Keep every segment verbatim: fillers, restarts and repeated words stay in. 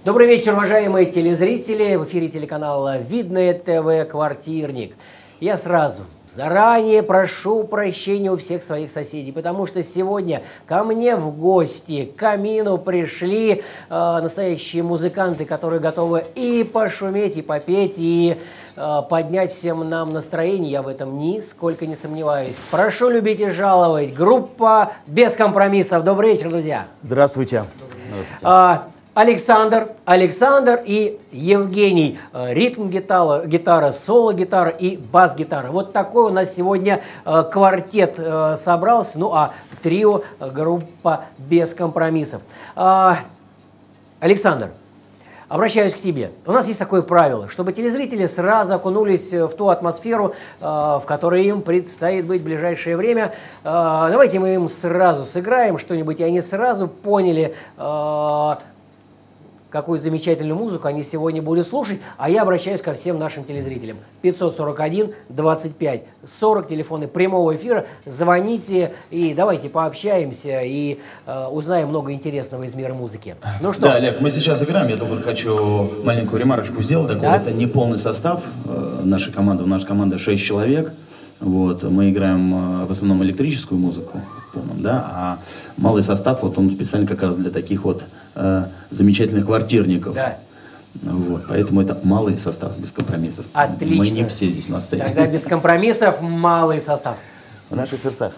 Добрый вечер, уважаемые телезрители. В эфире телеканала «Видное ТВ» «Квартирник». Я сразу, заранее прошу прощения у всех своих соседей, потому что сегодня ко мне в гости, к камину пришли э, настоящие музыканты, которые готовы и пошуметь, и попеть, и э, поднять всем нам настроение. Я в этом нисколько не сомневаюсь. Прошу любить и жаловать. Группа «Без компромиссов». Добрый вечер, друзья. Здравствуйте. Здравствуйте. А, Александр, Александр и Евгений. Ритм-гитара, гитара, соло-гитара и бас-гитара. Вот такой у нас сегодня э, квартет э, собрался. Ну а трио э, группа «Без компромиссов». А, Александр, обращаюсь к тебе. У нас есть такое правило, чтобы телезрители сразу окунулись в ту атмосферу, э, в которой им предстоит быть в ближайшее время. Э, давайте мы им сразу сыграем что-нибудь, и они сразу поняли, э, какую замечательную музыку они сегодня будут слушать. А я обращаюсь ко всем нашим телезрителям. пятьсот сорок один двадцать пять сорок, телефоны прямого эфира. Звоните и давайте пообщаемся и э, узнаем много интересного из мира музыки. Ну что? Да, Олег, мы сейчас играем. Я только хочу маленькую ремарочку сделать. Такой, да? Это не полный состав э, нашей команды. У нашей команды шесть человек. Вот, мы играем э, в основном электрическую музыку, полном, да, а малый состав, вот он специально как раз для таких вот э, замечательных квартирников. Да. Вот, поэтому это малый состав, без компромиссов. Отлично. Мы не все здесь на сцене. Тогда без компромиссов малый состав. В наших сердцах.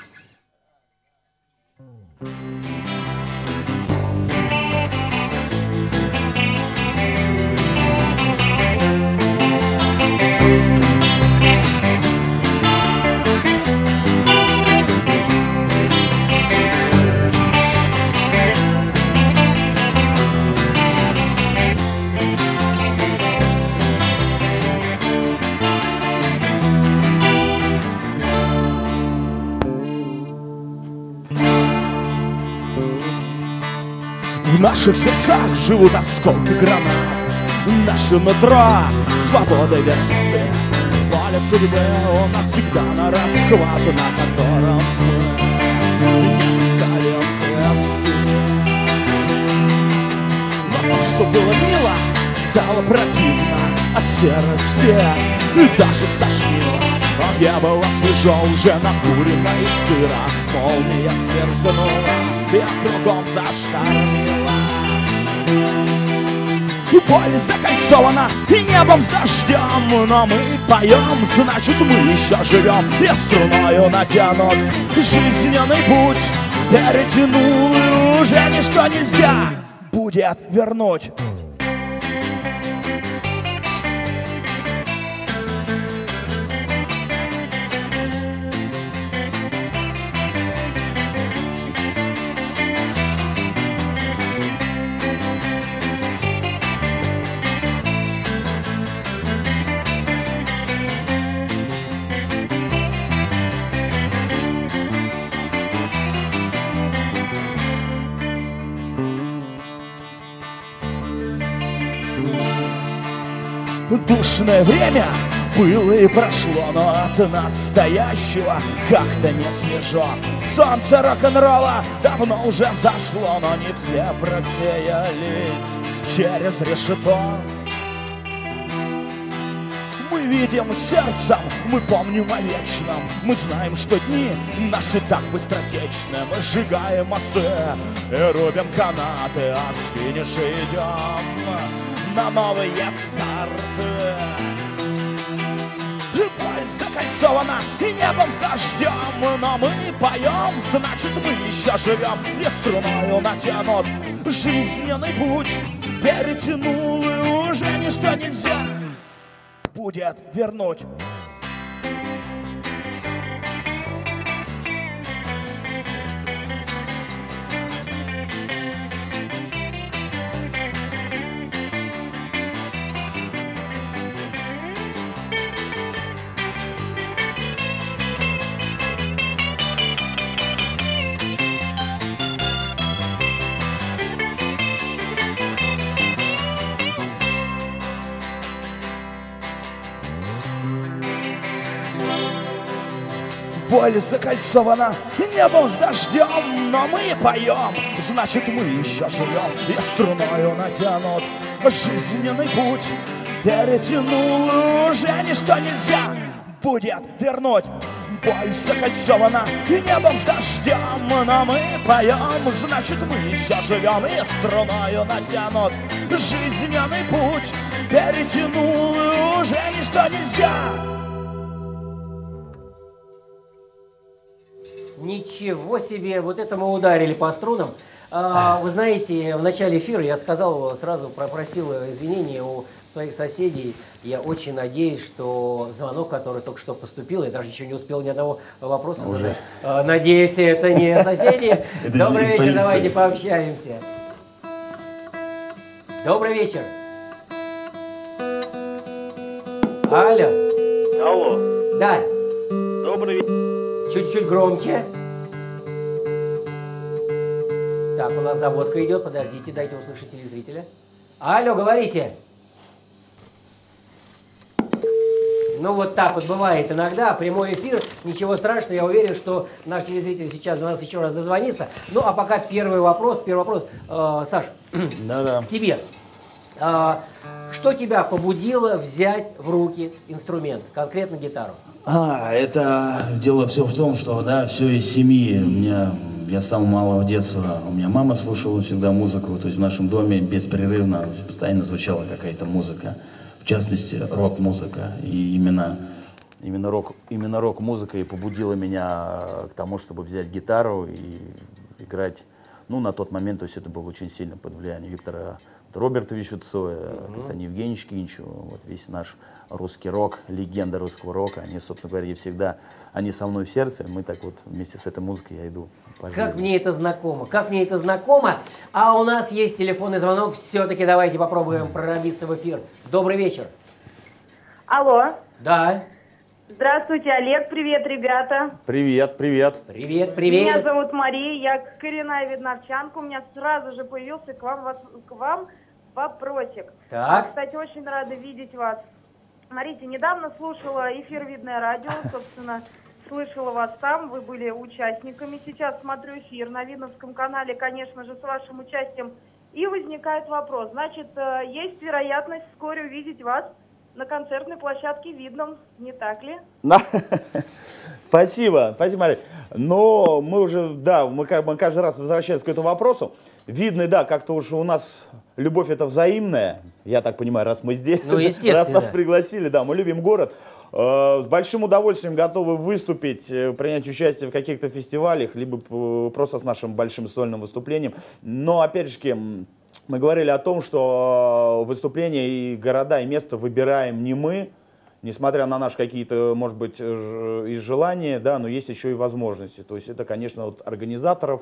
В наших сердцах живут осколки гранат. Наше нутро свободы версты. Поле судьбы у нас всегда на расхват, на котором мы не ставим кресты. Но то, что было мило, стало противно от серости. И даже стошнило. А небо свежо уже накурено и сыро. Молния сверкнула и кругом заштормила. Поле закольцовано и небом с дождем, но мы поем, значит мы еще живем. И струною натянут жизненный путь, перетянул, и уже ничто нельзя будет вернуть. Душное время было и прошло, но от настоящего как-то не свежо. Солнце рок-н-ролла давно уже взошло, но не все просеялись через решето. Мы видим сердцем, мы помним о вечном. Мы знаем, что дни наши так быстротечны. Мы сжигаем мосты и рубим канаты, а с финиша идем на новые старты. Боль закольцована и небом с дождем, но мы поем, значит мы еще живем. И струною натянут жизненный путь, перетянул, и уже ничто нельзя будет вернуть. боль закольцована небом с дождем, но мы поем, значит мы еще живем. И струною натянут жизненный путь, перетянул, уже ничто нельзя будет вернуть. Боль закольцована небом с дождем, но мы поем, значит мы еще живем. И струною натянут жизненный путь, перетянул, уже ничто нельзя. Ничего себе, вот это мы ударили по струнам. А, вы знаете, в начале эфира я сказал, сразу попросил извинения у своих соседей. Я очень надеюсь, что звонок, который только что поступил, я даже еще не успел ни одного вопроса задать. А, надеюсь, это не соседи. Добрый вечер, давайте пообщаемся. Добрый вечер. Алло. Алло. Да. Добрый вечер. Чуть-чуть громче. Так, у нас заводка идет. Подождите, дайте услышать телезрителя. Алло, говорите. Ну, вот так вот бывает иногда. Прямой эфир. Ничего страшного. Я уверен, что наш телезритель сейчас до нас еще раз дозвонится. Ну, а пока первый вопрос. Первый вопрос. Э, Саш, Да-да. к тебе. Э, что тебя побудило взять в руки инструмент, конкретно гитару? А, это дело все в том, что, да, все из семьи. У меня, я с самого малого детства, у меня мама слушала всегда музыку, то есть в нашем доме беспрерывно, постоянно звучала какая-то музыка. В частности, рок-музыка. И именно, именно, рок, именно рок-музыка и побудила меня к тому, чтобы взять гитару и играть. Ну, на тот момент, то есть это было очень сильно под влиянием Виктора Робертовича Цоя, uh-huh. Александра Евгеньевича Кинчева, вот весь наш русский рок, легенда русского рока, они, собственно говоря, всегда, они со мной в сердце, мы так вот вместе с этой музыкой я иду по жизни. Как мне это знакомо, как мне это знакомо, а у нас есть телефонный звонок, все-таки давайте попробуем пробиться в эфир. Добрый вечер. Алло. Да. Здравствуйте, Олег, привет, ребята. Привет, привет. Привет, привет. Меня зовут Мария, я коренная видновчанка, у меня сразу же появился к вам, к вам вопросик. Так. Кстати, очень рада видеть вас. Смотрите, недавно слушала эфир «Видное радио», собственно, слышала вас там, вы были участниками. Сейчас смотрю эфир на Видновском канале, конечно же, с вашим участием. И возникает вопрос, значит, есть вероятность вскоре увидеть вас на концертной площадке в Видном, не так ли? Спасибо, спасибо, Мария. Но мы уже, да, мы как бы каждый раз возвращаемся к этому вопросу. Видно, да, как-то уж у нас любовь это взаимная, я так понимаю, раз мы здесь, ну, естественно, раз нас да. пригласили, да, мы любим город. С большим удовольствием готовы выступить, принять участие в каких-то фестивалях, либо просто с нашим большим сольным выступлением. Но, опять же, мы говорили о том, что выступления и города, и место выбираем не мы, несмотря на наши какие-то, может быть, изжелания, да, но есть еще и возможности. То есть это, конечно, от организаторов,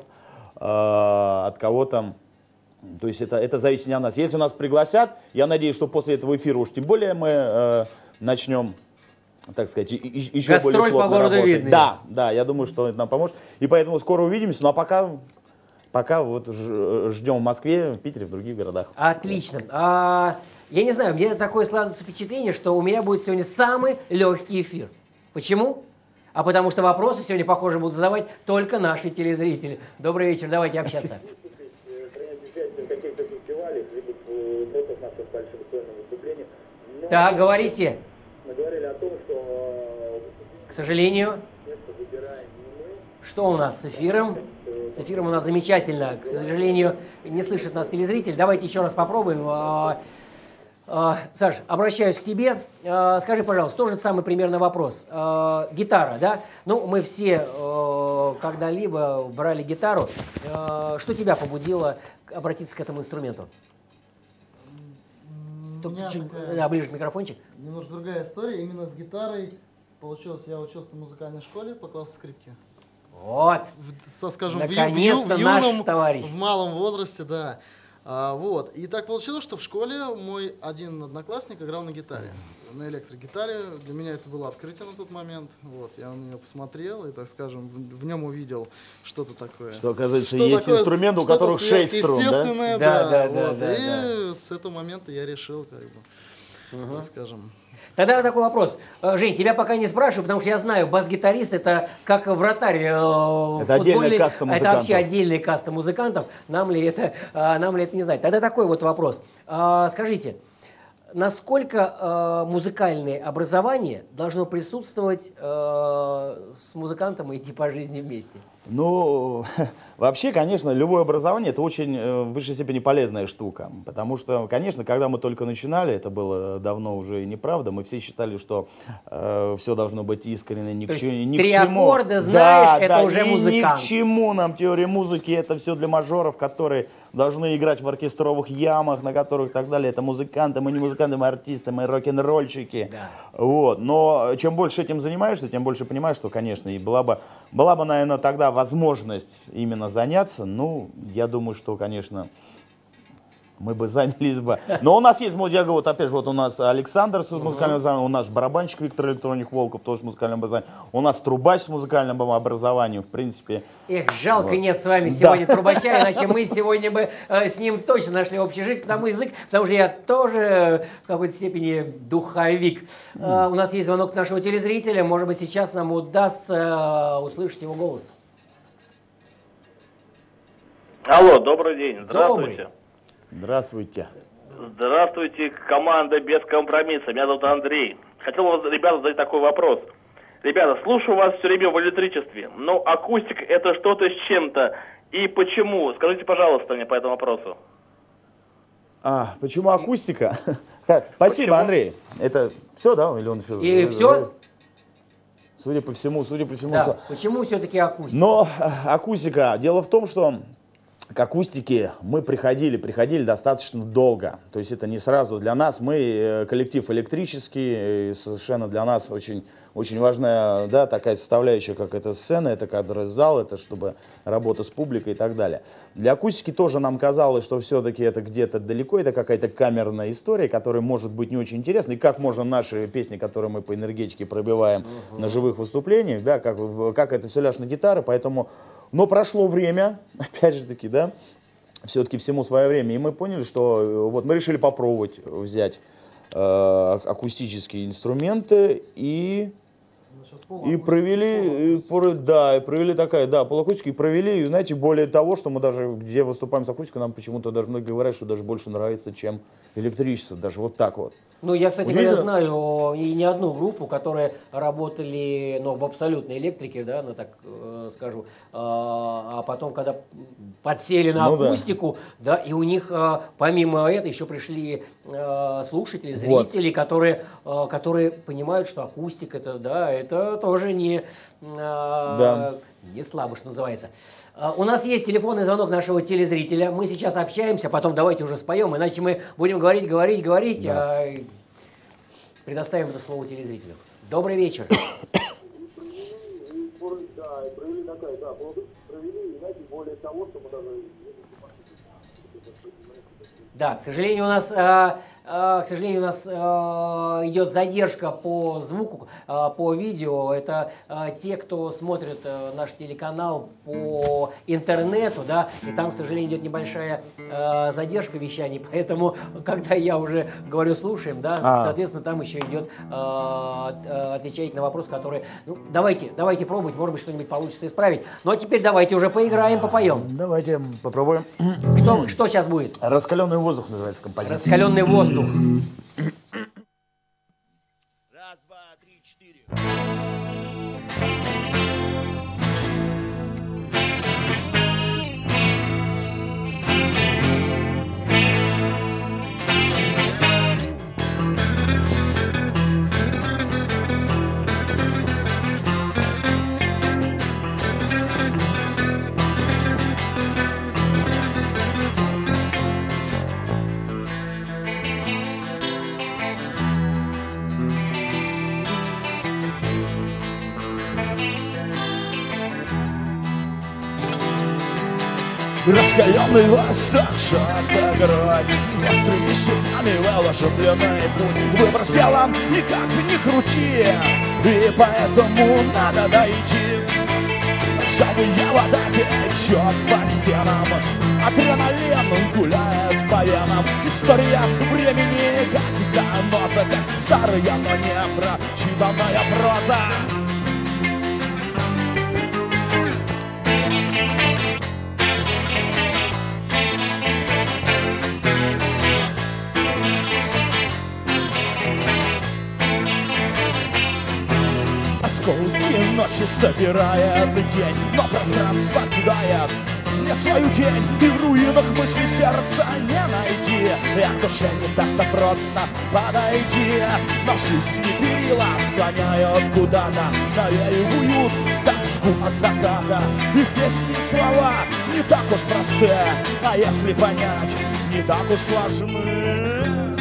от кого-то. То есть это, это зависит не от нас. Если нас пригласят, я надеюсь, что после этого эфира уж тем более мы э, начнем, так сказать, и, и, еще Гастроль более плотно по городу работать. Видный. Да, да, я думаю, что это нам поможет. И поэтому скоро увидимся. Ну а пока, пока вот ждем в Москве, в Питере, в других городах. Отлично. А, я не знаю, мне такое складывается впечатление, что у меня будет сегодня самый легкий эфир. Почему? А потому что вопросы сегодня, похоже, будут задавать только наши телезрители. Добрый вечер, давайте общаться. Так, говорите. Мы говорили о том, что... К сожалению, что у нас с эфиром? С эфиром у нас замечательно. К сожалению, не слышит нас телезритель. Давайте еще раз попробуем. Саш, обращаюсь к тебе. Скажи, пожалуйста, тоже самый примерно вопрос. Гитара, да? Ну, мы все когда-либо брали гитару. Что тебя побудило обратиться к этому инструменту? Чуть, такая, да, ближе к микрофончик. Немножко другая история. Именно с гитарой получилось, я учился в музыкальной школе по классу скрипки. Вот. В, скажем, наконец-то в, в, наш юном, товарищ. В малом возрасте, да. А, вот. И так получилось, что в школе мой один одноклассник играл на гитаре, на электрогитаре. Для меня это было открытие на тот момент. Вот. Я на нее посмотрел и, так скажем, в, в нем увидел что-то такое. Что, оказывается, что есть такое, инструменты, у которых шесть струн, да? естественное, Да, да. да, Вот. да, да, и да. с этого момента я решил, как бы, угу. так скажем. Тогда такой вопрос. Жень, тебя пока не спрашиваю, потому что я знаю, бас-гитарист это как вратарь э, это отдельная каста музыкантов. Это вообще отдельная каста музыкантов. Нам ли это, э, нам ли это не знать? Тогда такой вот вопрос. Э, скажите, насколько э, музыкальное образование должно присутствовать э, с музыкантом и идти по жизни вместе? Ну, вообще, конечно, любое образование это очень э, в высшей степени полезная штука. Потому что, конечно, когда мы только начинали, это было давно уже и неправда, мы все считали, что э, все должно быть искренне, ни, к, ч- ни три к чему. аккорда знаешь, да, это да, уже и музыкант. Ни к чему нам теория музыки, это все для мажоров, которые должны играть в оркестровых ямах, на которых и так далее. Это музыканты, мы не музыканты, мы артисты, мы рок-н-ролльщики. Да. Вот. Но чем больше этим занимаешься, тем больше понимаешь, что, конечно, и была бы, была бы, наверное, тогда возможность именно заняться, ну, я думаю, что, конечно, мы бы занялись бы. Но у нас есть, я говорю, вот опять же, вот у нас Александр с музыкальным образованием, у нас барабанщик Виктор Электроник Волков тоже с музыкальным образованием, у нас трубач с музыкальным образованием, в принципе. Эх, жалко, вот. Нет с вами Да. сегодня трубача, иначе мы сегодня бы э, с ним точно нашли общий язык, потому, язык, потому что я тоже в какой-то степени духовик. Э, у нас есть звонок нашего телезрителя, может быть, сейчас нам удастся э, услышать его голос. Алло, добрый день. Здравствуйте. Добрый. Здравствуйте. Здравствуйте, команда «Без компромисса». Меня зовут Андрей. Хотел вас, ребята, задать такой вопрос. Ребята, слушаю вас все время в электричестве, но акустика это что-то с чем-то. И почему? Скажите, пожалуйста, мне по этому вопросу. А, почему акустика? Спасибо, Андрей. Это все, да? Или он еще... И все? Судя по всему, судя по всему. Да. Все. Почему все-таки акустика? Но акустика. Дело в том, что к акустике мы приходили, приходили достаточно долго. То есть это не сразу для нас. Мы коллектив электрический, и совершенно для нас очень, очень важная, да, такая составляющая, как эта сцена, это кадры зал, это чтобы работа с публикой и так далее. Для акустики тоже нам казалось, что все-таки это где-то далеко, это какая-то камерная история, которая может быть не очень интересной. И как можно наши песни, которые мы по энергетике пробиваем uh-huh. на живых выступлениях, да, как, как это все ляжет на гитары, поэтому... Но прошло время, опять же таки, да, все-таки всему свое время, и мы поняли, что вот мы решили попробовать взять э, акустические инструменты и, и провели, и, да, и провели такая, да, полуакустика, и провели, и, знаете, более того, что мы даже, где выступаем с акустикой, нам почему-то даже многие говорят, что даже больше нравится, чем электричество, даже вот так вот. Ну, я, кстати Увидел? говоря, знаю и не одну группу, которые работали, ну, в абсолютной электрике, да, ну, так э, скажу, э, а потом, когда подсели на ну, акустику, да. да, и у них, э, помимо этого, еще пришли э, слушатели, зрители, вот. которые, э, которые понимают, что акустика, это, да, это тоже не, э, да. не слабо, что называется. У нас есть телефонный звонок нашего телезрителя. Мы сейчас общаемся, потом давайте уже споем, иначе мы будем говорить, говорить, говорить, да. а предоставим это слово телезрителю. Добрый вечер. Да, к сожалению, у нас... К сожалению, у нас э, идет задержка по звуку, э, по видео. Это э, те, кто смотрит э, наш телеканал по интернету, да, и там, к сожалению, идет небольшая э, задержка вещаний, поэтому, когда я уже говорю «слушаем», да, а. соответственно, там еще идет э, отвечать на вопрос, который... Ну, давайте, давайте пробовать, может быть, что-нибудь получится исправить. Ну, а теперь давайте уже поиграем, попоем. Давайте попробуем. Что, что сейчас будет? «Раскаленный воздух» называется композиция. «Раскаленный воздух». Раз, два, три, четыре. Раскаленный восток, шата грудь, острыми щитами выложен длинный путь. Выбор сделан, никак не крути, и поэтому надо дойти. Шалая вода течет по стенам, адреналин гуляет по венам. История времени, как занос слезы, как старая, но не прочитанная проза. Осколки ночи собирает день, но пространство кидает мне свою тень. И в руинах мысли сердца не найти. Я к душе не так-то просто подойти. Но жизни перила склоняют куда-то, навеивают тоску от заката. И в песне слова не так уж просты, а если понять, не так уж сложны.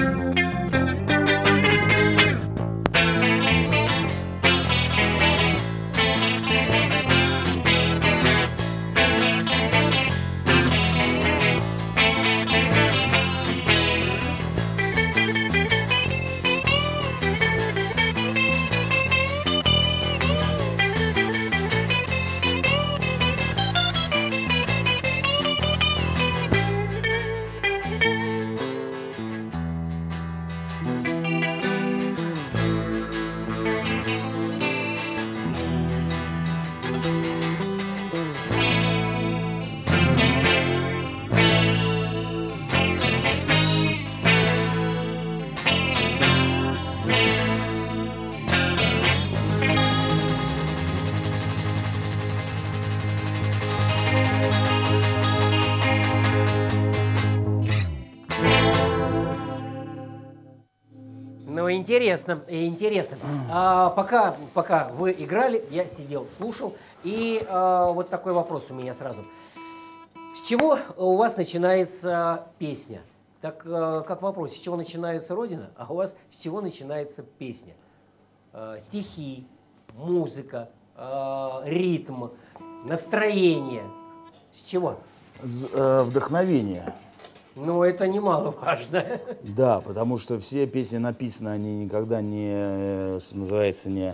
Интересно, интересно. А, пока, пока вы играли, я сидел, слушал. И а, вот такой вопрос у меня сразу. С чего у вас начинается песня? Так а, как вопрос, с чего начинается Родина, а у вас с чего начинается песня? А, стихи, музыка, а, ритм, настроение. С чего? Вдохновение. Ну, это немаловажно. Да, потому что все песни написаны, они никогда не, что называется, не,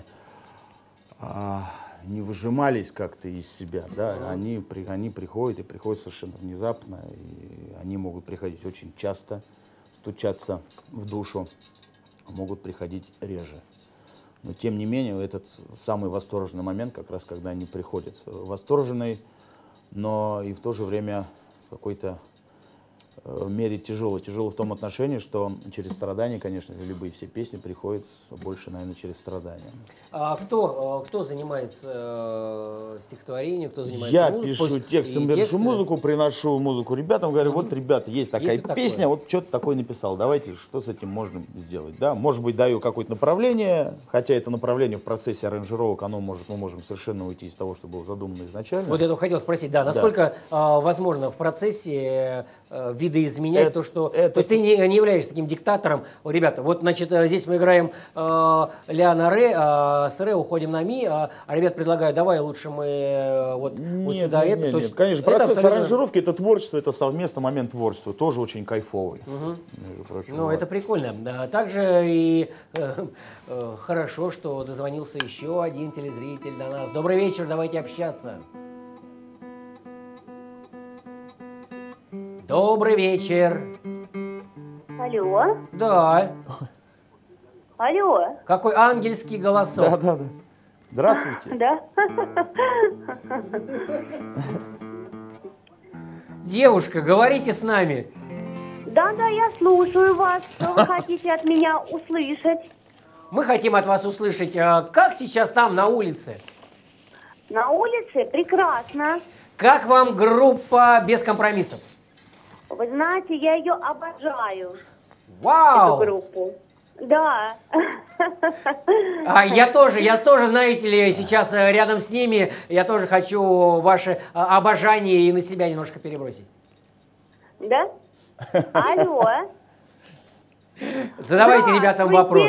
а, не выжимались как-то из себя, да, mm-hmm. они, при, они приходят и приходят совершенно внезапно, и они могут приходить очень часто, стучаться в душу, могут приходить реже. Но тем не менее, этот самый восторженный момент, как раз когда они приходят, восторженный, но и в то же время какой-то в мере тяжело. Тяжело в том отношении, что через страдания, конечно, любые все песни приходят больше, наверное, через страдания. А кто, кто занимается э, стихотворением, кто занимается Я музыкой? пишу текстом, пишу тексты. музыку, приношу музыку ребятам, говорю, вот, ребята, есть такая есть песня, такое. Вот что-то такое написал, давайте, что с этим можно сделать, да? Может быть, даю какое-то направление, хотя это направление в процессе аранжировок, оно может, мы можем совершенно уйти из того, что было задумано изначально. Вот это хотел спросить, да, насколько да. Э, возможно в процессе э, видоизменять это, то, что... Это... То есть ты не, не являешься таким диктатором. О, ребята, вот, значит, здесь мы играем э, ля на ре, а с ре уходим на ми, а, а ребят предлагают, давай лучше мы э, вот, нет, вот сюда нет, это. Нет, то нет. есть Конечно, процесс абсолютно... аранжировки, это творчество, это совместный момент творчества, тоже очень кайфовый. Угу. Между прочим, ну, вот. Это прикольно. Да, также и э, э, хорошо, что дозвонился еще один телезритель до нас. Добрый вечер, давайте общаться. Добрый вечер. Алло. Да. Алло. Какой ангельский голосок. Да, да, да. Здравствуйте. Да. Девушка, говорите с нами. Да, да, я слушаю вас. Что вы хотите от меня услышать? Мы хотим от вас услышать, как сейчас там на улице? На улице прекрасно. Как вам группа «Без компромиссов»? Вы знаете, я ее обожаю. Вау! Эту группу. Да. А я тоже, я тоже, знаете ли, сейчас рядом с ними, я тоже хочу ваше обожание и на себя немножко перебросить. Да? Алло. Задавайте ребятам вопрос.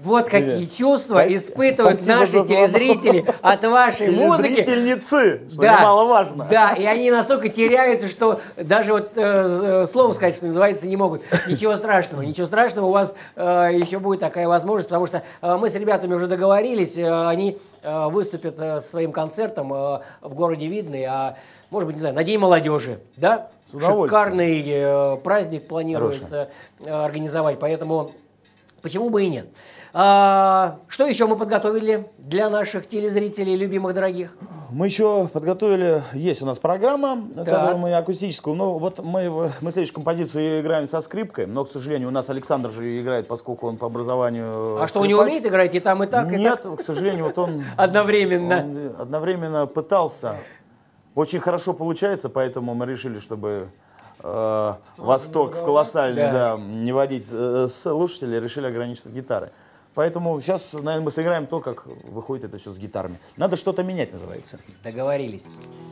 Вот какие Привет. чувства Спасибо. испытывают Спасибо наши за звонок. телезрители от вашей музыки. Телезрительницы, что Да, немаловажно. да, и они настолько теряются, что даже вот э, слово сказать, что называется, не могут. Ничего страшного, ничего страшного, у вас э, еще будет такая возможность, потому что э, мы с ребятами уже договорились, э, они э, выступят э, своим концертом э, в городе Видный, а может быть, не знаю, на День молодежи, да? Шикарный э, праздник планируется э, организовать, поэтому почему бы и нет. А, что еще мы подготовили для наших телезрителей, любимых, дорогих? Мы еще подготовили, есть у нас программа, которую мы акустическую, но вот мы, мы следующую композицию играем со скрипкой, но, к сожалению, у нас Александр же играет, поскольку он по образованию А что, он не умеет играть и там, и так? Нет, и так? к сожалению, вот он одновременно. Он одновременно пытался. Очень хорошо получается, поэтому мы решили, чтобы э, Восток в колоссальный, да. Да, не водить э, слушателей, решили ограничиться гитарой. Поэтому сейчас, наверное, мы сыграем то, как выходит это все с гитарами. Надо что-то менять, называется. Договорились.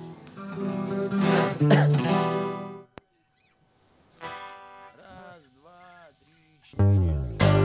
Раз, два, три, четыре.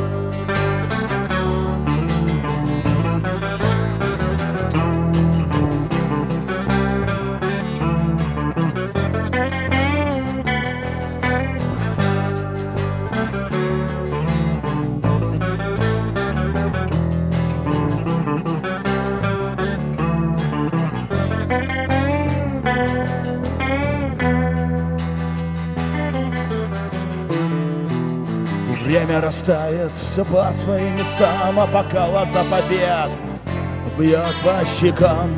Время растает все по своим местам, а пока лоза побед бьет по щекам,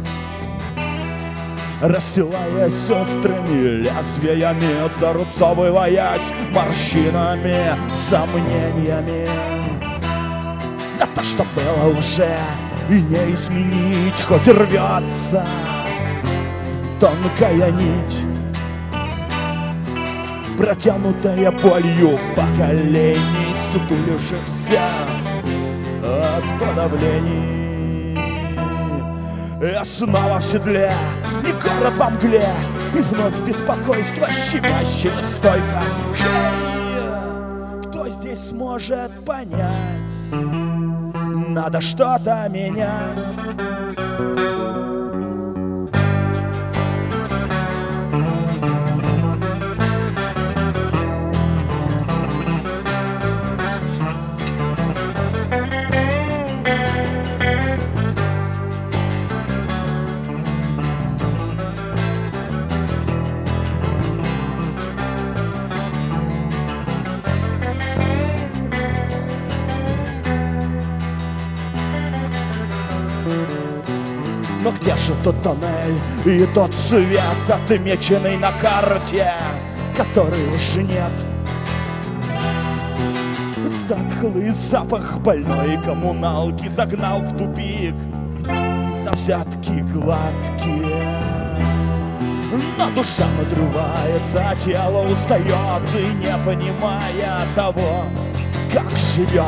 расстилаясь острыми лезвиями, зарубцовываясь морщинами, сомнениями. Да то, что было уже, и не изменить, хоть и рвется тонкая нить, протянутая болью поколений, сутулившихся от подавлений. Я снова в седле, и город во мгле, и вновь беспокойство, щемящее стойко. Хей, кто здесь сможет понять? Надо что-то менять. Но где же тот тоннель и тот свет, отмеченный на карте, который уже нет? Затхлый запах больной коммуналки загнал в тупик на взятки гладкие. Но душа надрывается, а тело устает, и не понимая того, как живет.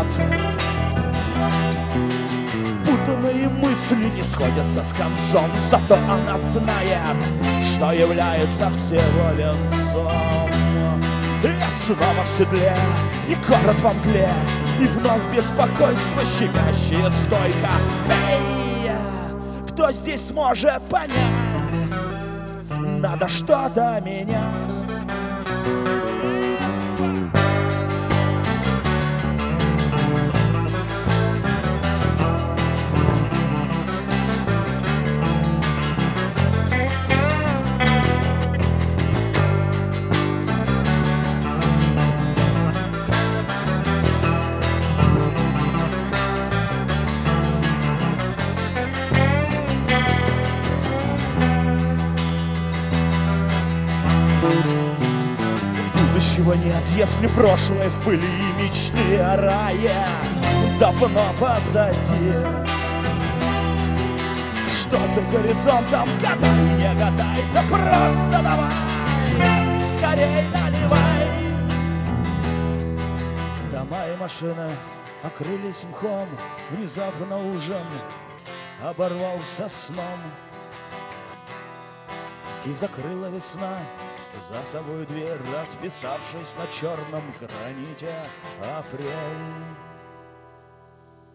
Путанные мысли не сходятся с концом, зато она знает, что является всего венцом. Я снова в седле, и город во мгле, и вновь беспокойство, щемящее стойко. Эй, кто здесь сможет понять? Надо что-то менять. Будущего нет, если прошлое в пыли и мечты о рае давно позади. Что за горизонтом? Гадай, не гадай, да просто давай, скорей наливай. Дома и машины окрылись мхом, внезапно ужин оборвался сном. И закрыла весна за собой дверь, расписавшись на черном граните апрель.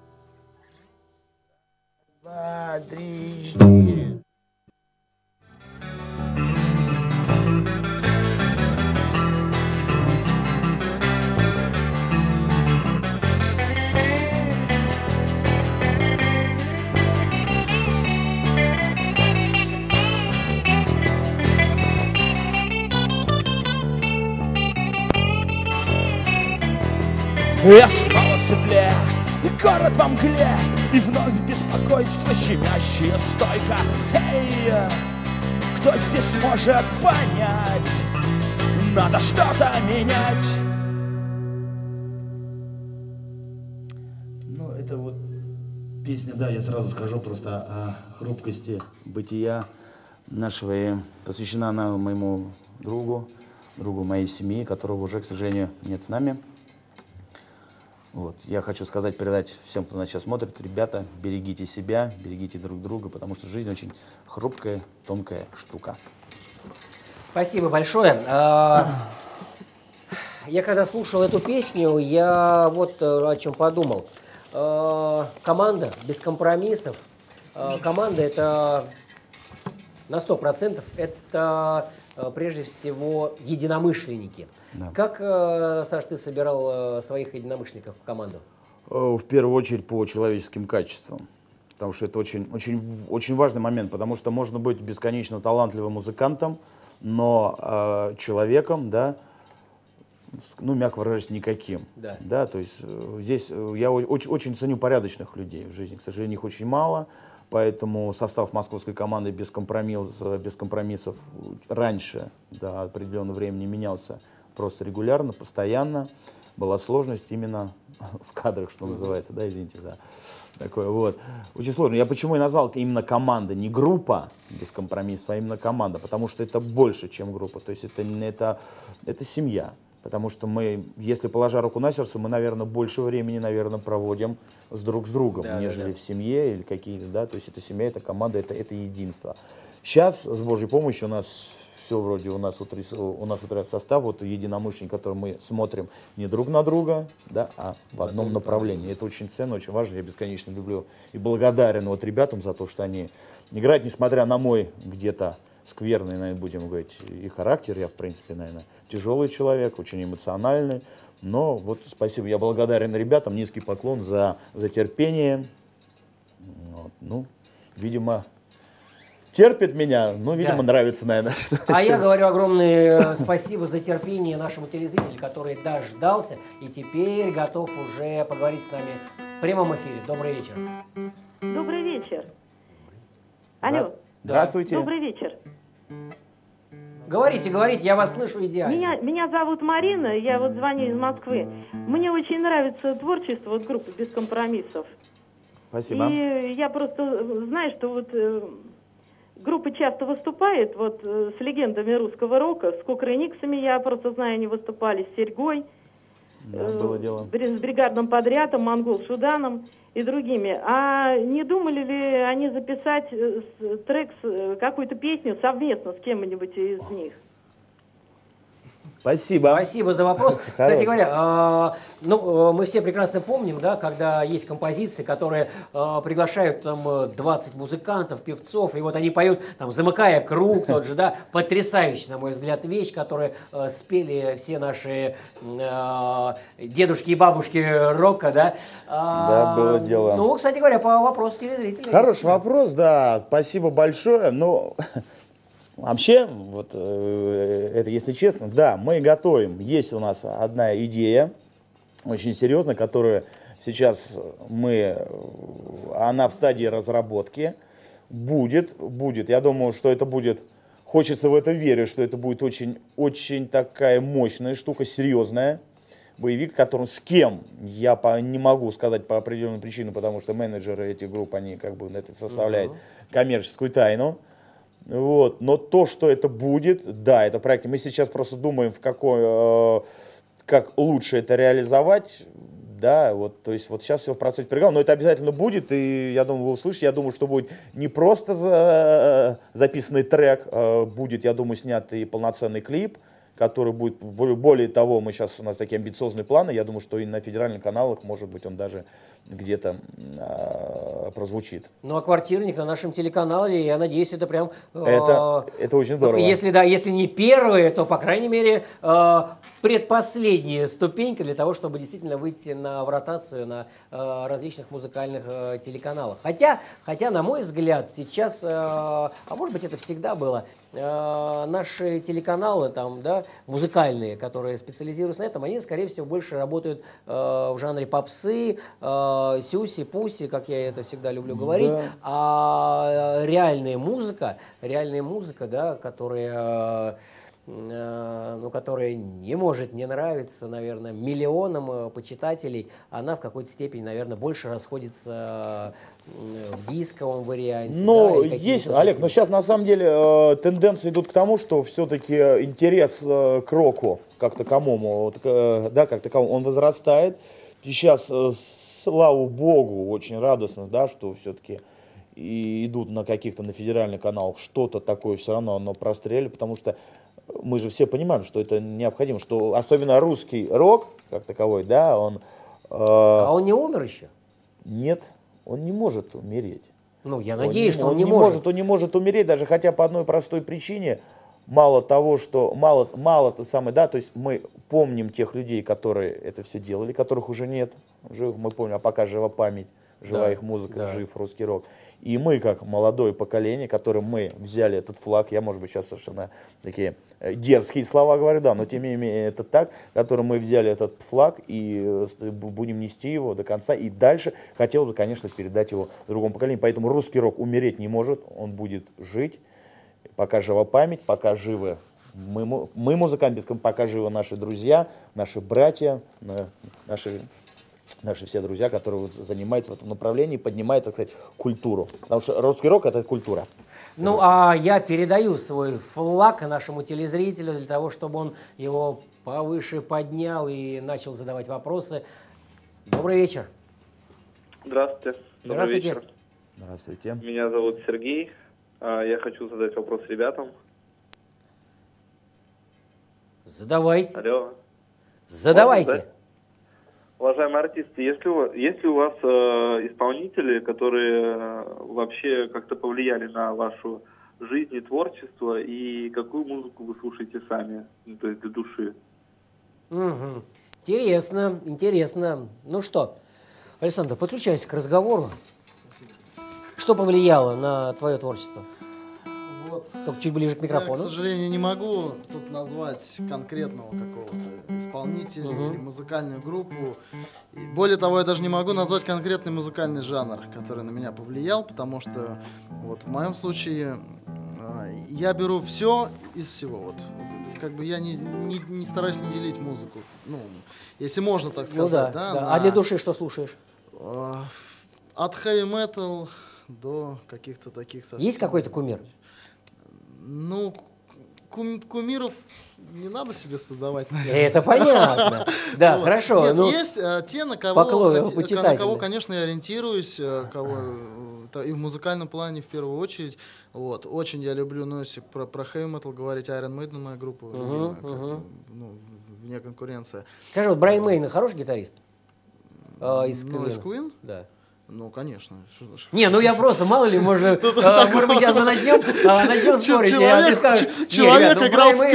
четыре. Я снова в седле, и город во мгле, и вновь беспокойство, щемящее стойко. Эй, кто здесь может понять? Надо что-то менять. Ну, это вот песня, да, я сразу скажу просто о хрупкости бытия нашего. И посвящена она моему другу, другу моей семьи, которого уже, к сожалению, нет с нами. Вот. Я хочу сказать, передать всем, кто нас сейчас смотрит: ребята, берегите себя, берегите друг друга, потому что жизнь очень хрупкая, тонкая штука. Спасибо большое. Я когда слушал эту песню, я вот о чем подумал. Команда без компромиссов. Команда — это на сто процентов это прежде всего единомышленники. Да. Как, Саш, ты собирал своих единомышленников в команду? В первую очередь по человеческим качествам. Потому что это очень, очень, очень важный момент, потому что можно быть бесконечно талантливым музыкантом, но э, человеком, да, ну, мягко выражаясь, никаким. Да. Да, то есть э, здесь э, я очень, очень ценю порядочных людей в жизни. К сожалению, их очень мало, поэтому состав московской команды без компромиссов, без компромиссов раньше до определенного времени менялся просто регулярно, постоянно. Была сложность именно в кадрах, что называется, да, извините за такое, вот. Очень сложно. Я почему и назвал именно команда, не группа без компромиссов, а именно команда, потому что это больше, чем группа, то есть это, это, это семья. Потому что мы, если положа руку на сердце, мы, наверное, больше времени, наверное, проводим с друг с другом, да, нежели да, да. в семье или какие-то, да, то есть это семья, это команда, это, это единство. Сейчас, с Божьей помощью, у нас все вроде, у нас утряс, у нас утряс состав, вот единомышленник, который мы смотрим не друг на друга, да, а в одном направлении. Это очень ценно, очень важно, я бесконечно люблю и благодарен вот ребятам за то, что они играют, несмотря на мой где-то скверный, наверное, будем говорить, и характер. Я, в принципе, наверное, тяжелый человек, очень эмоциональный. Но вот спасибо, я благодарен ребятам, низкий поклон за, за терпение. Вот, ну, видимо, терпит меня, ну, видимо, да. нравится, наверное. Что а я говорю огромное спасибо за терпение нашему телезрителю, который дождался и теперь готов уже поговорить с нами в прямом эфире. Добрый вечер. Добрый вечер. Алло. Здравствуйте. Добрый вечер. Говорите, говорите, я вас слышу идеально. Меня, меня зовут Марина, я вот звоню из Москвы. Мне очень нравится творчество вот группы «Без компромиссов». Спасибо. И я просто знаю, что вот э, группа часто выступает вот э, с легендами русского рока, с Кукрыниксами, я просто знаю, они выступали, с Серьгой, да, э, было дело. с бригадным подрядом, Монгол Шуданом и другими. А не думали ли они записать трек, какую-то песню совместно с кем-нибудь из них? Спасибо. Спасибо за вопрос. Кстати говоря, э, ну, мы все прекрасно помним, да, когда есть композиции, которые э, приглашают там двадцать музыкантов, певцов, и вот они поют, там, замыкая круг, тот же, да, потрясающий, на мой взгляд, вещь, которую э, спели все наши э, дедушки и бабушки рока, да. Да, было дело. Ну, кстати говоря, по вопросу телезрителей. Хороший вопрос, да, спасибо большое, но... Вообще, вот э, это, если честно, да, мы готовим. Есть у нас одна идея, очень серьезная, которая сейчас мы, она в стадии разработки. Будет, будет. Я думаю, что это будет, хочется в это верить, что это будет очень, очень такая мощная штука, серьезная. Боевик, которым с кем, я по, не могу сказать по определенным причинам, потому что менеджеры этих групп, они как бы это составляют коммерческую тайну. Вот. Но то, что это будет, да, это проект. Мы сейчас просто думаем, в какой, э, как лучше это реализовать. Да, вот, то есть вот сейчас все в процессе переговоров, но это обязательно будет, и я думаю, вы услышите, я думаю, что будет не просто за, записанный трек, э, будет, я думаю, снят и полноценный клип, который будет, более того, мы сейчас, у нас такие амбициозные планы, я думаю, что и на федеральных каналах, может быть, он даже где-то э, прозвучит. Ну, а квартирник на нашем телеканале, я надеюсь, это прям... Это, э, это очень здорово. Если, да, если не первые, то, по крайней мере, э, предпоследняя ступенька для того, чтобы действительно выйти на, в ротацию на э, различных музыкальных э, телеканалах. Хотя, хотя, на мой взгляд, сейчас, э, а может быть, это всегда было, э, наши телеканалы, там, да, музыкальные, которые специализируются на этом, они, скорее всего, больше работают э, в жанре попсы, э, сюси, пуси, как я это всегда люблю говорить. Да. А реальная музыка, реальная музыка, да, которая... ну, которая не может не нравиться, наверное, миллионам почитателей, она в какой-то степени, наверное, больше расходится в дисковом варианте. Ну, да, есть, Олег, но сейчас на самом деле э, тенденции идут к тому, что все-таки интерес э, к року как таковому, вот, э, да, как таковому, он возрастает. Сейчас, э, слава богу, очень радостно, да, что все-таки и идут на каких-то на федеральных каналах, что-то такое все равно оно прострелили, потому что мы же все понимаем, что это необходимо, что особенно русский рок, как таковой, да, он... Э, а он не умер еще? Нет, он не может умереть. Ну, я надеюсь, он, что он, он не не может. может. Он не может умереть, даже хотя по одной простой причине. Мало того, что... Мало, мало то самое, да, то есть мы помним тех людей, которые это все делали, которых уже нет живых, мы помним, а пока жива память, жива да, их музыка, да. жив русский рок. И мы, как молодое поколение, которым мы взяли этот флаг, я, может быть, сейчас совершенно такие дерзкие слова говорю, да, но тем не менее это так, которым мы взяли этот флаг и будем нести его до конца. И дальше хотел бы, конечно, передать его другому поколению. Поэтому русский рок умереть не может, он будет жить, пока жива память, пока живы мы, мы музыканты, пока живы наши друзья, наши братья, наши... Наши все друзья, которые вот занимаются в этом направлении, поднимают, так сказать, культуру. Потому что русский рок – это культура. Ну, а я передаю свой флаг нашему телезрителю для того, чтобы он его повыше поднял и начал задавать вопросы. Добрый вечер. Здравствуйте. Добрый Здравствуйте. вечер. Здравствуйте. Меня зовут Сергей. Я хочу задать вопрос ребятам. Задавайте. Алло. Задавайте. Уважаемые артисты, есть ли у вас, есть ли у вас э, исполнители, которые э, вообще как-то повлияли на вашу жизнь и творчество, и какую музыку вы слушаете сами, ну, то есть для души? Угу. Интересно, интересно. Ну что, Александр, подключайся к разговору. Что повлияло на твое творчество? Вот. Только чуть ближе к микрофону. Я, к сожалению, не могу тут назвать конкретного какого-то исполнителя угу. или музыкальную группу. И более того, я даже не могу назвать конкретный музыкальный жанр, который на меня повлиял, потому что вот в моем случае э, я беру все из всего. Вот. Как бы я не, не, не стараюсь не делить музыку. Ну, если можно так сказать. Ну, да, да, да. На, а для души что слушаешь? Э, от хэви-метал до каких-то таких совсем... Есть какой-то кумир? Ну, кум, кумиров не надо себе создавать, наверное. Это понятно. Да, хорошо. Нет, есть те, на кого, на кого, конечно, я ориентируюсь, кого и в музыкальном плане в первую очередь. Вот. Очень я люблю, ну, если про, про heavy metal говорить, Iron Maiden, моя группа, uh-huh, как, uh-huh. ну, вне конкуренция. Скажи, вот Брайан Мейн хороший гитарист? Э, из ну, из Queen? Да. Ну, конечно. Не, ну я просто, мало ли, может, может мы сейчас начнем, начнем спорить, человек, скажешь, человек ребят, играл в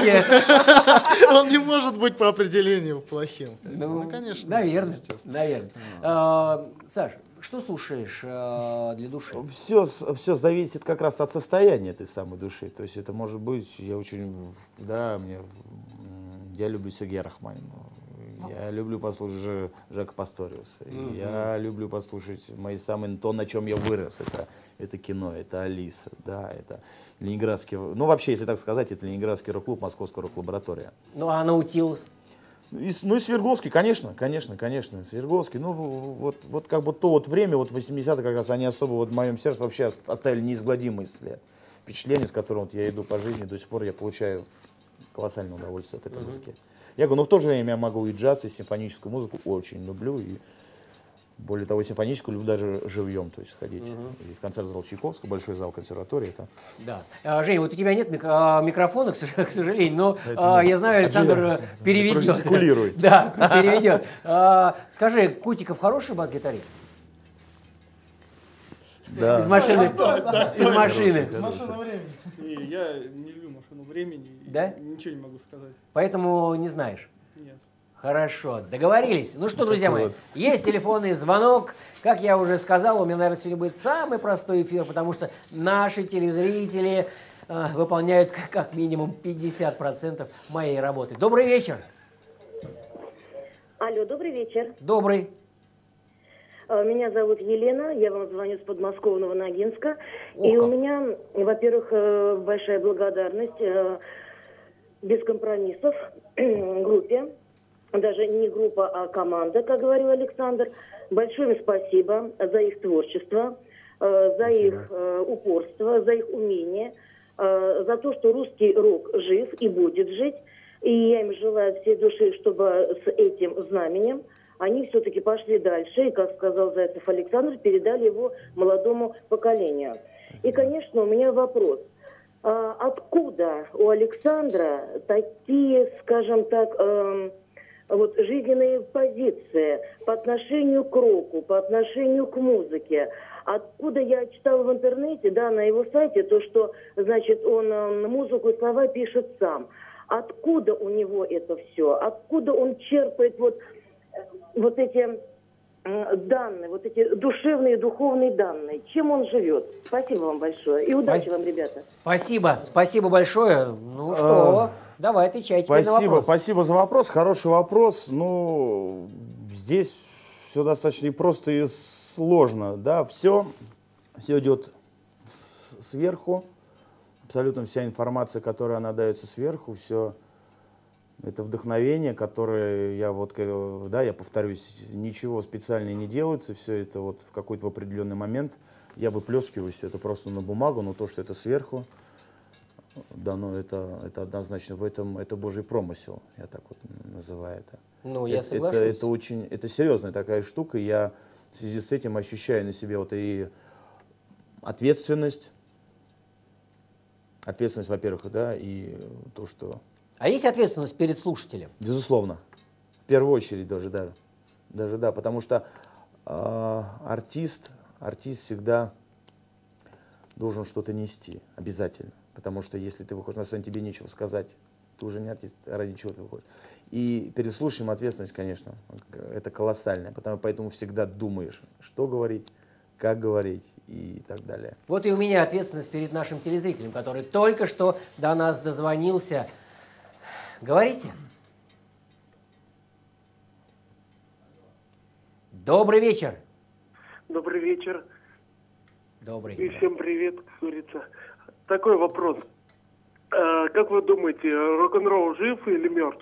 Queen, он не может быть по определению плохим. Ну, ну конечно. Наверное, наверное. А, Саш, что слушаешь а, для души? Все, все зависит как раз от состояния этой самой души. То есть это может быть, я очень, да, мне, я люблю Сергея Рахманинова. Я люблю послушать Жака Пасториуса. Mm-hmm. Я люблю послушать мои самые, то, на чем я вырос. Это, это кино, это Алиса, да, это Ленинградский, ну вообще, если так сказать, это Ленинградский рок-клуб, Московская рок-лаборатория. Ну а Наутилус? И, ну и Свердловский, конечно, конечно, конечно, Свердловский. Ну вот, вот как бы то вот время, вот восьмидесятые как раз, они особо вот в моем сердце вообще оставили неизгладимый след. Впечатление, с которым вот я иду по жизни, до сих пор я получаю колоссальное удовольствие от этой mm-hmm. музыки. Я говорю, но в то же время я могу и джаз, и симфоническую музыку очень люблю. И более того, симфоническую люблю даже живьем, то есть ходить. Uh-huh. И в концерт-зал Чайковского, большой зал консерватории. Это... Да. А, Женя, вот у тебя нет микро- микрофона, к сожалению, но а, я знаю, Александр переведет. Жестикулируй. Да, переведет. А, скажи, Кутиков хороший бас-гитарист? Из машины. Из машины. Машина времени. И я не люблю машину времени. Да? Ничего не могу сказать. Поэтому не знаешь? Нет. Хорошо, договорились. Ну что, друзья мои, есть телефонный звонок. Как я уже сказал, у меня, наверное, сегодня будет самый простой эфир, потому что наши телезрители э, выполняют как минимум пятьдесят процентов моей работы. Добрый вечер. Алло, добрый вечер. Добрый. Меня зовут Елена, я вам звоню с подмосковного Ногинска. Ох, и как. у меня, во-первых, большая благодарность без компромиссов группе. Даже не группа, а команда, как говорил Александр. Большое им спасибо за их творчество, за спасибо. Их упорство, за их умение, за то, что русский рок жив и будет жить. И я им желаю всей души, чтобы с этим знаменем они все-таки пошли дальше. И, как сказал Зайцев Александр, передали его молодому поколению. Спасибо. И, конечно, у меня вопрос. А откуда у Александра такие, скажем так, э, вот жизненные позиции по отношению к року, по отношению к музыке? Откуда я читала в интернете, да, на его сайте, то, что, значит, он э, музыку и слова пишет сам. Откуда у него это все? Откуда он черпает вот, вот эти э, данные, вот эти душевные, духовные данные? Чем он живет? Спасибо вам большое. И удачи Спасибо. вам, ребята. Спасибо. Спасибо большое. Ну что, давай отвечайте спасибо, на вопрос. Спасибо за вопрос. Хороший вопрос. Ну, здесь все достаточно просто и сложно. Да? Все, все идет с- сверху. Абсолютно вся информация, которая она дается сверху, все это вдохновение, которое я вот, да, я повторюсь, ничего специально не делается, все это вот в какой-то определенный момент я выплескиваю все это просто на бумагу, но то, что это сверху, да, ну это, это однозначно в этом, это Божий промысел, я так вот называю это. Ну, я это, соглашусь. это, это очень, это серьезная такая штука, я в связи с этим ощущаю на себе вот и ответственность, Ответственность, во-первых, да, и то, что... А есть ответственность перед слушателем? Безусловно. В первую очередь даже, да. Даже, да, потому что э, артист, артист всегда должен что-то нести, обязательно. Потому что если ты выходишь на сцену, тебе нечего сказать, ты уже не артист, ради чего ты выходишь. И перед слушателем ответственность, конечно, это колоссальная, потому, поэтому всегда думаешь, что говорить, как говорить и так далее. Вот и у меня ответственность перед нашим телезрителем, который только что до нас дозвонился. Говорите. Добрый вечер. Добрый вечер. Добрый. И всем привет, как говорится. Такой вопрос. А, как вы думаете, рок-н-ролл жив или мертв?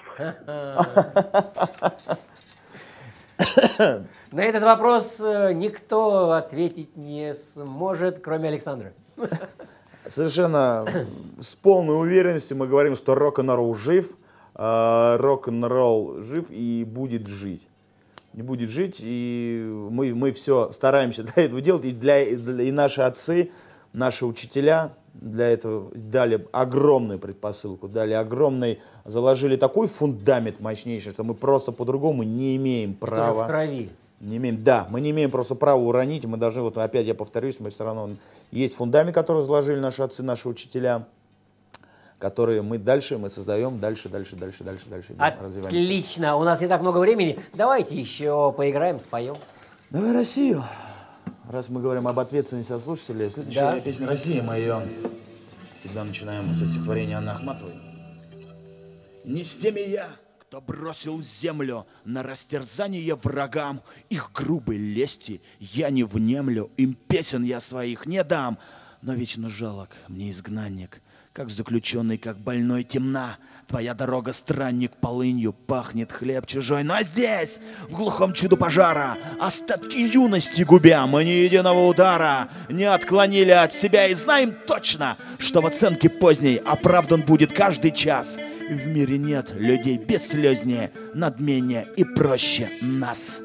На этот вопрос никто ответить не сможет, кроме Александра. Совершенно с полной уверенностью мы говорим, что рок-н-ролл жив, рок-н-ролл жив и будет жить. И будет жить, и мы, мы все стараемся для этого делать, и, для, и наши отцы, наши учителя для этого дали огромную предпосылку, дали огромный, заложили такой фундамент мощнейший, что мы просто по-другому не имеем права. Это же в крови. Не имеем, да, мы не имеем просто права уронить, мы должны, вот опять я повторюсь, мы все равно, есть фундамент, который заложили наши отцы, наши учителя, которые мы дальше, мы создаем, дальше, дальше, дальше, дальше, дальше развиваемся. Отлично, у нас не так много времени, давайте еще поиграем, споем. Давай Россию. Раз мы говорим об ответственности от слушателей, следующая Да. песня «Россия», мы ее всегда начинаем со стихотворения Анны Ахматовой. Не с теми я, кто бросил землю на растерзание врагам. Их грубой лести я не внемлю, им песен я своих не дам. Но вечно жалок мне изгнанник, как заключенный, как больной темна. Твоя дорога, странник, полынью пахнет хлеб чужой. Но здесь, в глухом чуду пожара, остатки юности губя, мы ни единого удара не отклонили от себя. И знаем точно, что в оценке поздней оправдан будет каждый час. В мире нет людей бесслезнее, надменнее и проще нас.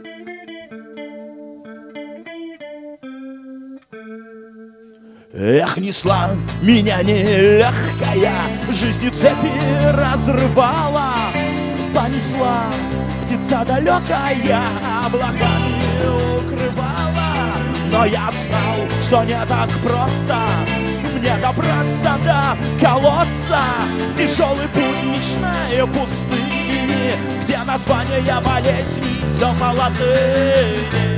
Эх, несла меня нелегкая, жизнью цепи разрывала, понесла птица далекая, облаками укрывала. Но я знал, что не так просто мне добраться до колодца тяжелой будничной пустыни, где названия болезней все по латыни.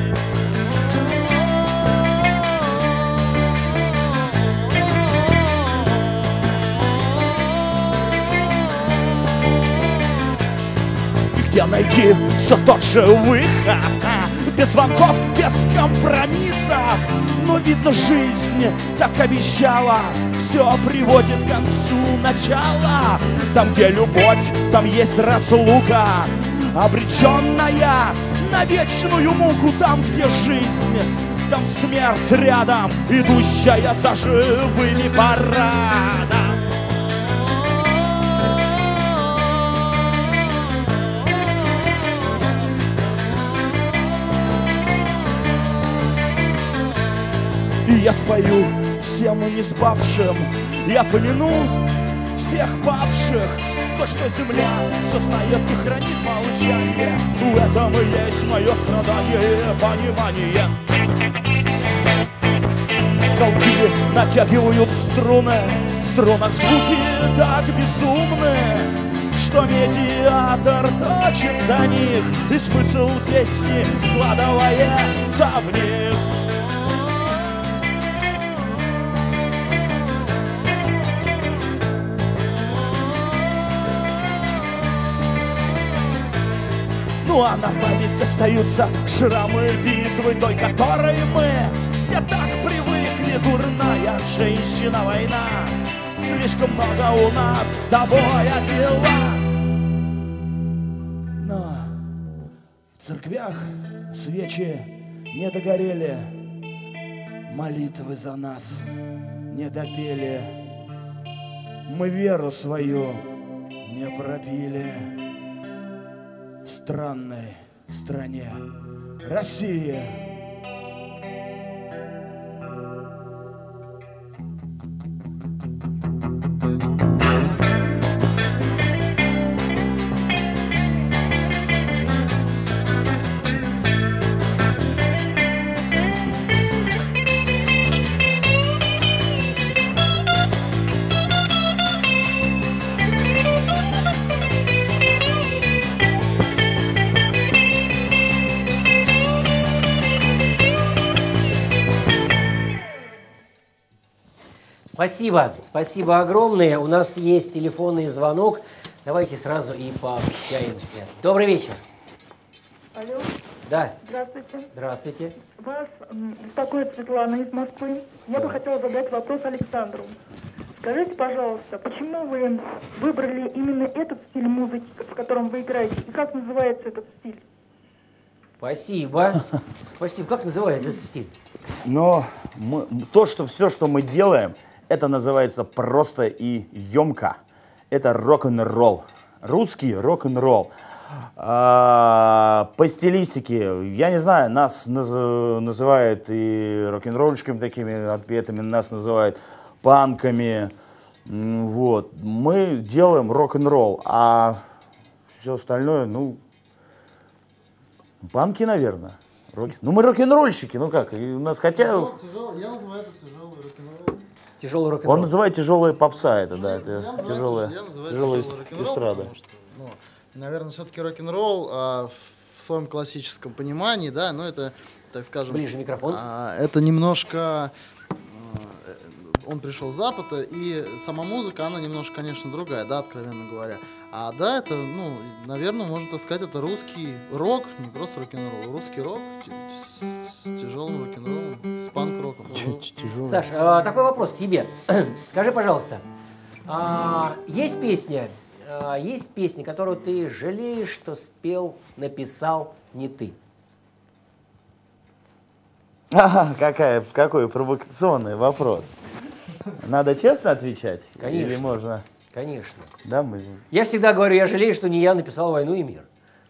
Где найти все тот же выход, без звонков, без компромиссов. Но видно, жизнь так обещала, все приводит к концу начала. Там, где любовь, там есть разлука, обреченная на вечную муку. Там, где жизнь, там смерть рядом, идущая за живыми парадом. И я спою всем не спавшим, я помяну всех павших. То, что земля все знает и хранит молчание, в этом и есть мое страдание, понимание. Колки натягивают струны, в струнах звуки так безумны, что медиатор точит за них, и смысл песни вкладывается в них. Ну а на память остаются шрамы битвы, той, которой мы все так привыкли. Дурная женщина, война, слишком много у нас с тобой отвела. Но в церквях свечи не догорели, молитвы за нас не допели, мы веру свою не пропили. В странной стране России. Спасибо, спасибо огромное. У нас есть телефонный звонок. Давайте сразу и пообщаемся. Добрый вечер. Алло. Да. Здравствуйте. Здравствуйте. Вас беспокоит Светлана из Москвы. Я бы хотела задать вопрос Александру. Скажите, пожалуйста, почему вы выбрали именно этот стиль музыки, в котором вы играете, и как называется этот стиль? Спасибо. Спасибо. Как называется этот стиль? Но мы, то, что все, что мы делаем, это называется просто и емко. Это рок-н-ролл. Русский рок-н-ролл. А, по стилистике, я не знаю, нас наз, называют и рок-н-ролльщиками такими отпетыми, нас называют панками. Вот. Мы делаем рок-н-ролл, а все остальное, ну, панки, наверное. Рок... Ну, мы рок-н-ролльщики, ну как, и у нас хотя... Тяжел, тяжел, я называю это тяжелый рок-н-ролл. Тяжелый рок-н-ролл. Он называет тяжелая попса, это, да, это я тяжелая, я называю тяжелая тяжелый эстрада. потому что, ну, наверное, все-таки рок-н-ролл а, в своем классическом понимании, да, но это, так скажем... Ближе микрофон. А, это немножко... Он пришел с Запада, и сама музыка, она немножко, конечно, другая, да, откровенно говоря. А да, это, ну, наверное, можно так сказать, это русский рок, не просто рок-н-ролл, русский рок с тяжелым рок-н-роллом, с панк-роком. Саш, а, такой вопрос к тебе. Скажи, пожалуйста, а, есть песня, а, есть песня, которую ты жалеешь, что спел, написал не ты? Ага, какая, какой провокационный вопрос. Надо честно отвечать? Конечно. Или можно? Конечно. Да, мы... Я всегда говорю, я жалею, что не я написал «Войну и мир».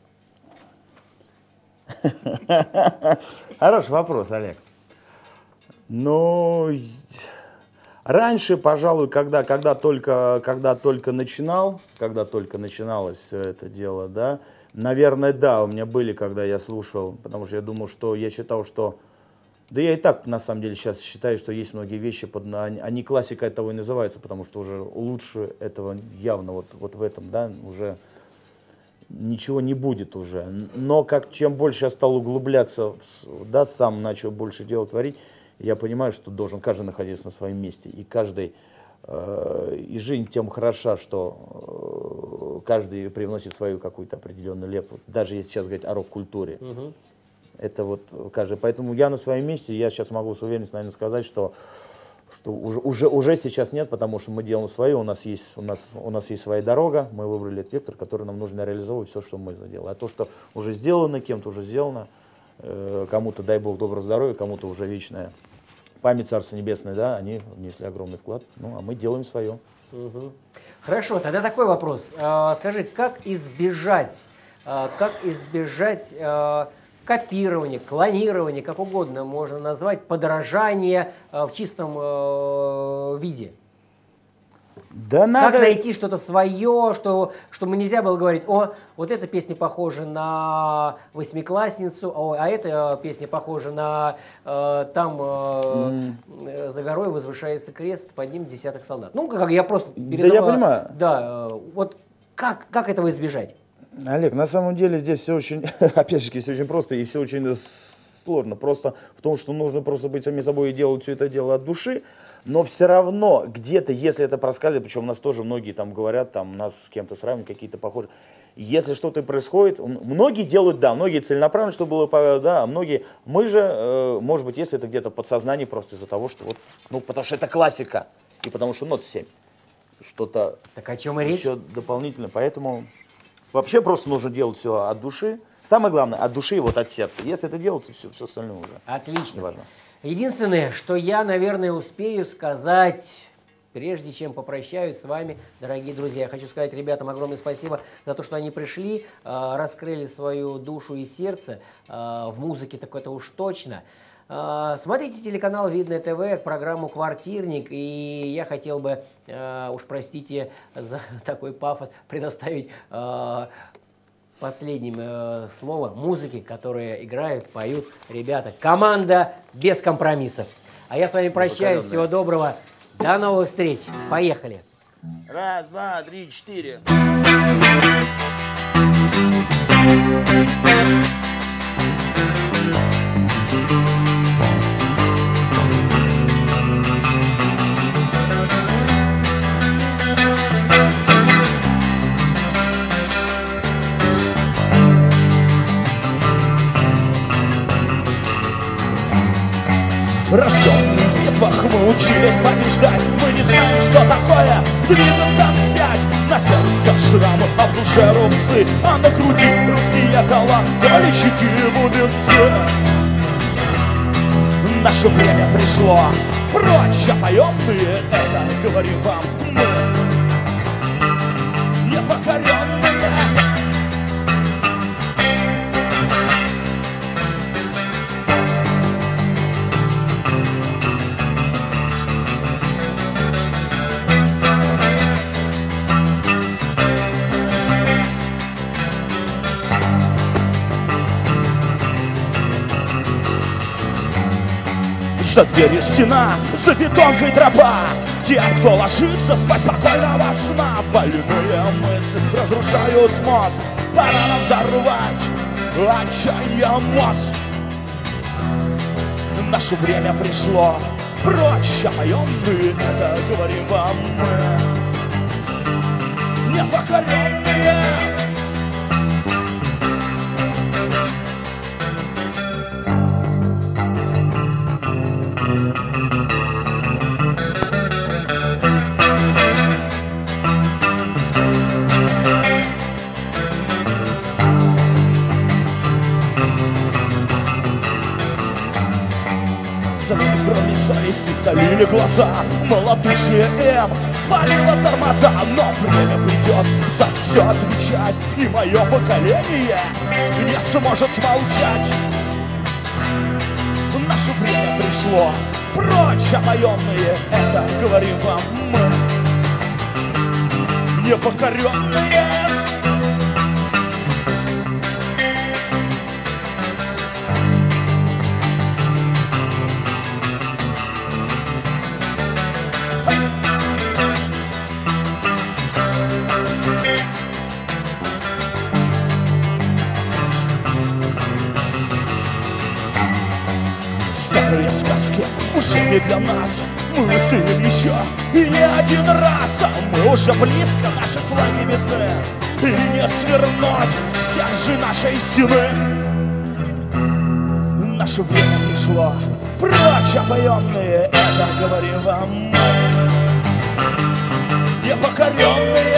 Хороший вопрос, Олег. Ну, раньше, пожалуй, когда, когда, только, когда только начинал, когда только начиналось все это дело, да, наверное, да, у меня были, когда я слушал, потому что я думал, что я считал, что Да я и так, на самом деле, сейчас считаю, что есть многие вещи, под, они классикой того и называются, потому что уже лучше этого явно вот, вот в этом, да, уже ничего не будет уже. Но как, чем больше я стал углубляться, да, сам начал больше дела творить, я понимаю, что должен каждый находиться на своем месте. И каждый, э, и жизнь тем хороша, что э, каждый привносит свою какую-то определенную лепту. Даже если сейчас говорить о рок-культуре. Угу. Это вот каждый. Поэтому я на своем месте, я сейчас могу с уверенностью, наверное, сказать, что, что уже, уже, уже сейчас нет, потому что мы делаем свое, у нас, есть, у, нас, у нас есть своя дорога, мы выбрали этот вектор, который нам нужно реализовывать, все, что мы сделали. А то, что уже сделано, кем-то уже сделано, э, кому-то, дай Бог, доброго здоровья, кому-то уже вечная память, Царство Небесное, да, они внесли огромный вклад, ну, а мы делаем свое. Угу. Хорошо, тогда такой вопрос. А, скажи, как избежать, а, как избежать а, копирование, клонирование, как угодно можно назвать, подражание э, в чистом э, виде? Да надо... Как найти что-то свое, что, чтобы нельзя было говорить, о, вот эта песня похожа на восьмиклассницу, о, а эта песня похожа на э, там э, mm. за горой возвышается крест, под ним десяток солдат. Ну, как я просто перезав... Да, я понимаю. Да, э, вот как, как этого избежать? Олег, на самом деле здесь все очень, опять же, все очень просто и все очень сложно. Просто в том, что нужно просто быть самим собой и делать все это дело от души. Но все равно где-то, если это проскальзывает, причем у нас тоже многие там говорят, там нас с кем-то сравнивают, какие-то похожие. Если что-то происходит, многие делают, да, многие целенаправленно, чтобы было, да, а многие, мы же, э, может быть, если это где-то в подсознании просто из-за того, что вот, ну, потому что это классика, и потому что нот семь. Что-то так о чем и речь? Еще дополнительно, поэтому... Вообще просто нужно делать все от души. Самое главное, от души и вот от сердца. Если это делается, все, все остальное уже. Отлично. Важно. Единственное, что я, наверное, успею сказать, прежде чем попрощаюсь с вами, дорогие друзья, я хочу сказать ребятам огромное спасибо за то, что они пришли, раскрыли свою душу и сердце. В музыке так это уж точно. Смотрите телеканал Видное ТВ, программу «Квартирник», и я хотел бы, уж простите за такой пафос, предоставить последним слово музыки, которые играют, поют ребята. Команда без компромиссов. А я с вами прощаюсь, всего доброго, до новых встреч, поехали. Раз, два, три, четыре. Рожденные в битвах мы учились побеждать. Мы не знаем, что такое двигаться вспять. На сердце шрамы, а в душе рубцы, а на груди русские колокольчики бубенцы. Наше время пришло, прочь опоенные, это говорим вам мы, непокоренные. За дверью стена, за бетонкой тропа. Тем, кто ложится спать спокойного сна. Больные мысли разрушают мозг. Пора нам взорвать отчаяние мост. Наше время пришло, прочь опоенные, это говорим вам мы, непокоренные. Залили глаза, малодушие М свалило тормоза, но время придет за все отвечать, и мое поколение не сможет смолчать. Наше время пришло, прочь опоенные, это говорим вам мы, непокоренные. уже не для нас. Мы устоим еще и не один раз. Мы уже близко, наши флаги видны, и не свернуть стержи нашей стены. Наше время пришло, прочь опоенные, это говорим вам мы, непокоренные.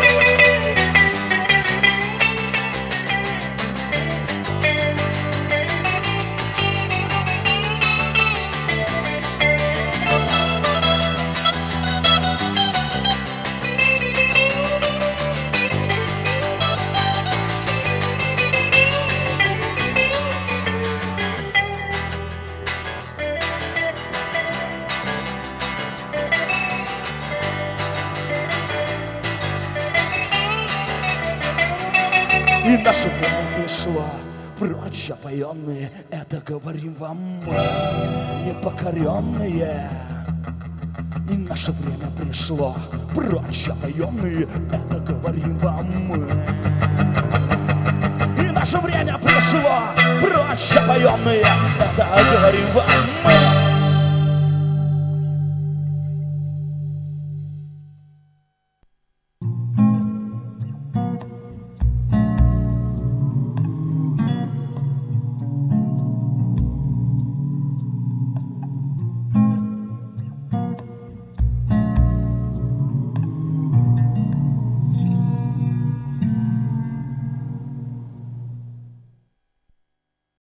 И наше время пришло, прочь опоенные, это говорим вам мы, непокоренные. И наше время пришло, прочь опоенные, это говорим вам мы. И наше время пришло, прочь опоенные, это говорим вам мы.